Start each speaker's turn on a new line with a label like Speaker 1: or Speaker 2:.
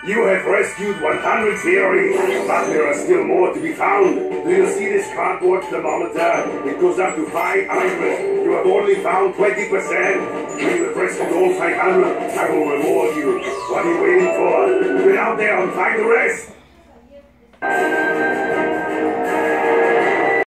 Speaker 1: You have rescued 100 fairies, but there are still more to be found. Do you see this cardboard thermometer? It goes up to 500. You have only found 20%. When you have rescued all 500, I will reward you. What are you waiting for? Get out there and find the rest!